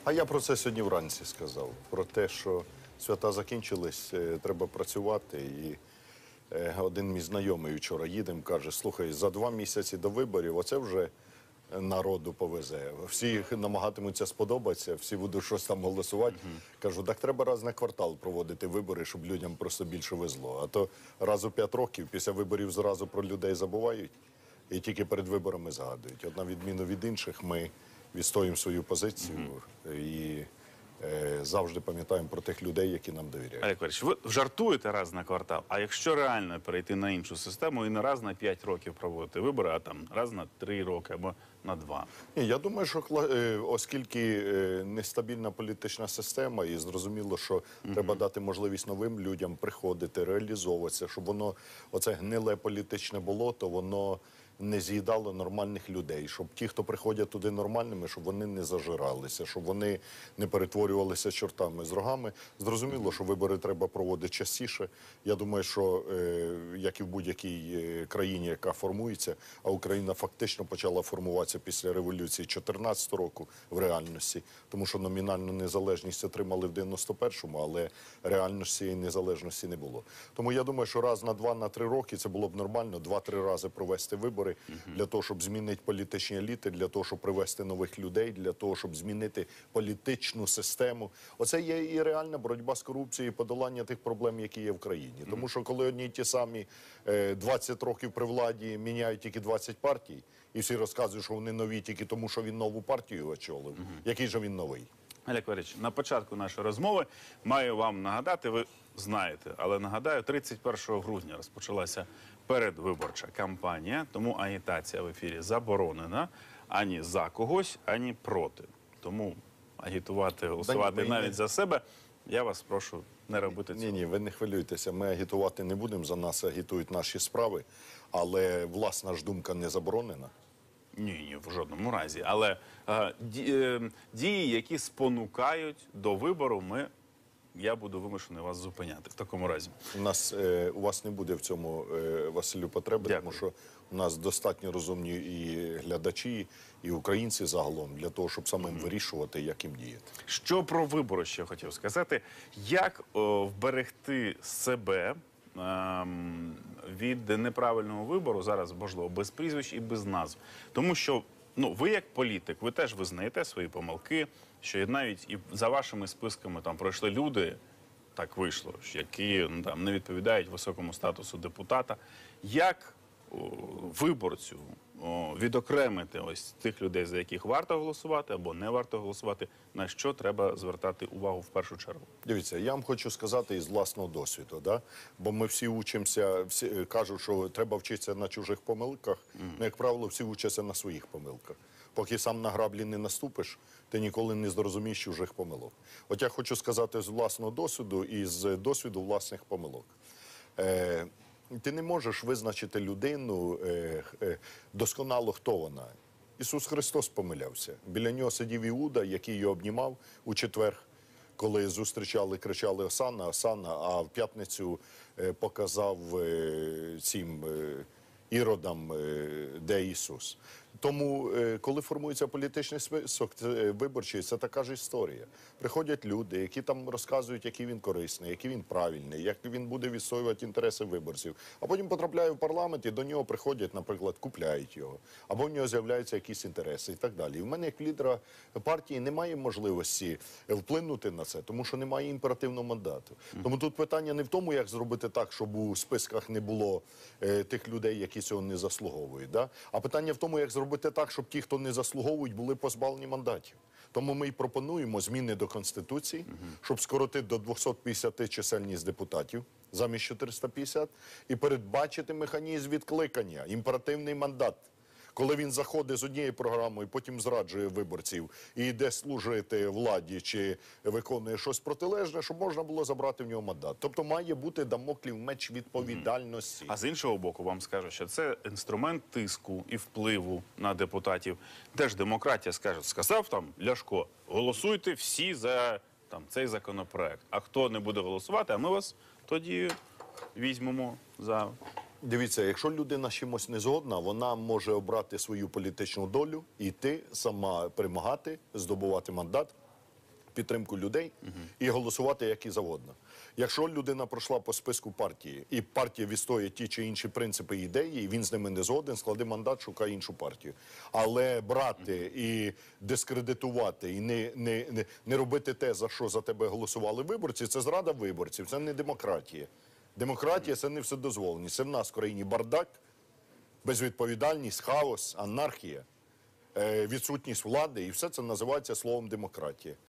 А я про це сьогодні вранці сказав. Про те, що свята закінчились, треба працювати. І один мій знайомий вчора їдем, каже, слухай, за 2 місяці до виборів, оце вже народу повезе. Всі намагатимуться сподобатися, всі будуть щось там голосувати. Кажу, так треба раз на квартал проводити вибори, щоб людям просто більше везло. А то раз у 5 років після виборів зразу про людей забувають і тільки перед виборами згадують. От на відміну від інших, ми відстоюємо свою позицію і завжди пам'ятаємо про тих людей, які нам довіряють. Олег Валерійович, ви жартуєте раз на квартал, а якщо реально перейти на іншу систему і не раз на 5 років проводити вибори, а там раз на 3 роки або на 2? Ні, я думаю, що оскільки нестабільна політична система, і зрозуміло, що треба дати можливість новим людям приходити, реалізовуватися, щоб воно, оце гниле політичне болото, воно не з'їдало нормальних людей, щоб ті, хто приходять туди нормальними, щоб вони не зажиралися, щоб вони не перетворювалися чортами з рогами. Зрозуміло, що вибори треба проводити частіше. Я думаю, що як і в будь-якій країні, яка формується, а Україна фактично почала формуватися після революції 2014 року в реальності, тому що номінальну незалежність отримали в 91-му, але реальності цієї незалежності не було. Тому я думаю, що раз на 2, на 3 роки це було б нормально, 2-3 рази провести вибори для того, щоб змінити політичні еліти, для того, щоб привести нових людей, для того, щоб змінити політичну систему. Оце є і реальна боротьба з корупцією, і подолання тих проблем, які є в країні. Тому що коли одні й ті самі 20 років при владі міняють тільки 20 партій, і всі розказують, що вони нові тільки тому, що він нову партію очолив, який же він новий? Олег Валерійович, на початку нашої розмови маю вам нагадати, ви знаєте, але нагадаю, 31 грудня розпочалася передвиборча кампанія, тому агітація в ефірі заборонена ані за когось, ані проти. Тому агітувати, голосувати навіть за себе, я вас прошу не робити цього. Ні, ви не хвилюйтеся, ми агітувати не будемо, за нас агітують наші справи, але власна ж думка не заборонена. Ні, в жодному разі. Але дії, які спонукають до вибору, я буду вимушений вас зупиняти в такому разі. У вас не буде в цьому, Василю, потреби, Дякую. тому що у нас достатньо розумні і глядачі, і українці загалом, для того, щоб самим вирішувати, як їм діяти. Що про вибори ще хотів сказати? Як вберегти себе від неправильного вибору, зараз, можливо, без прізвищ і без назв. Тому що, ви як політик, ви теж визнаєте свої помилки, що навіть і за вашими списками там пройшли люди, так вийшло, які там не відповідають високому статусу депутата. Як виборцю відокремити ось тих людей, за яких варто голосувати або не варто голосувати, на що треба звертати увагу в першу чергу? Дивіться, я вам хочу сказати із власного досвіду, да? Бо ми всі учимося, всі кажуть, що треба вчитися на чужих помилках, як правило, всі вчаться на своїх помилках. Поки сам на граблі не наступиш, ти ніколи не зрозумієш чужих помилок. От я хочу сказати з власного досвіду і з досвіду власних помилок. Ти не можеш визначити людину досконало, хто вона. Ісус Христос помилявся. Біля нього сидів Іуда, який його обнімав у четвер, коли зустрічали, кричали «Осанна, Осанна», а в п'ятницю показав цим іродам, де Ісус. Тому, коли формується політичний список виборчий, це така ж історія. Приходять люди, які там розказують, який він корисний, який він правильний, як він буде відстоювати інтереси виборців. А потім потрапляє в парламент і до нього приходять, наприклад, купляють його. Або в нього з'являються якісь інтереси і так далі. І в мене, як лідера партії, немає можливості вплинути на це, тому що немає імперативного мандату. Тому тут питання не в тому, як зробити так, щоб у списках не було тих людей, які цього не заслуговують. Да? А питання в тому, як зробити так, щоб ті, хто не заслуговують, були позбавлені мандатів. Тому ми і пропонуємо зміни до Конституції, щоб скоротити до 250 чисельність депутатів замість 450 і передбачити механізм відкликання, імперативний мандат. Коли він заходить з однією програмою, потім зраджує виборців і йде служити владі чи виконує щось протилежне, щоб можна було забрати в нього мандат. Тобто має бути дамоклів меч відповідальності. А з іншого боку, вам скажу, що це інструмент тиску і впливу на депутатів. Де ж демократія сказав там Ляшко, голосуйте всі за цей законопроект. А хто не буде голосувати, а ми вас тоді візьмемо за... Дивіться, якщо людина з чимось не згодна, вона може обрати свою політичну долю, йти сама перемагати, здобувати мандат підтримку людей і голосувати як і завгодно. Якщо людина пройшла по списку партії, і партія відстоює ті чи інші принципи і ідеї, і він з ними не згоден, склади мандат, шукає іншу партію. Але брати і дискредитувати, і не робити те, за що за тебе голосували виборці, це зрада виборців, це не демократія. Демократія – це не вседозволеність. Це в нас в країні бардак, безвідповідальність, хаос, анархія, відсутність влади, і все це називається словом демократія.